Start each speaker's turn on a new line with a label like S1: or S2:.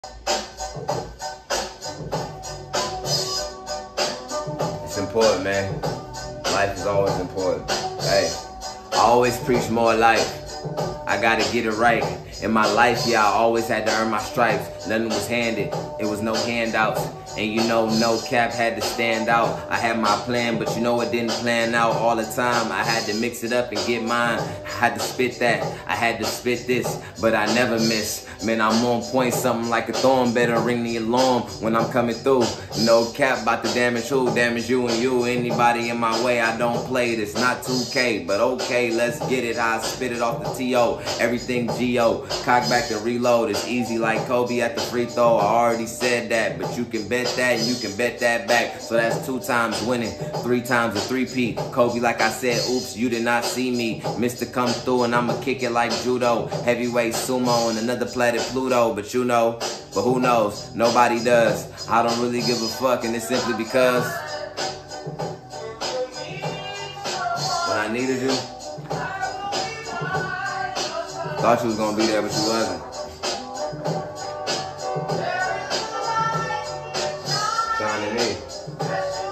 S1: It's important, man. Life is always important. Hey, I always preach more life. I gotta get it right. In my life, yeah, I always had to earn my stripes. Nothing was handed, it was no handouts. And you know, no cap had to stand out. I had my plan, but you know it didn't plan out all the time. I had to mix it up and get mine. I had to spit that, I had to spit this, but I never miss. Man, I'm on point, something like a thorn. Better ring the alarm when I'm coming through. No cap, about to damage who? Damage you and you. Anybody in my way, I don't play this. Not 2K, but okay, let's get it. I spit it off the TO, everything GO. Cock back and reload, it's easy like Kobe at the free throw. I already said that, but you can bet that and you can bet that back. So that's 2 times winning, 3 times a 3P. Kobe, like I said, oops, you did not see me. Mr. come through and I'ma kick it like judo. Heavyweight sumo and another planet Pluto. But you know, but who knows? Nobody does. I don't really give a fuck, and it's simply because when I needed you, thought you was gonna be there, but you wasn't. Shining me.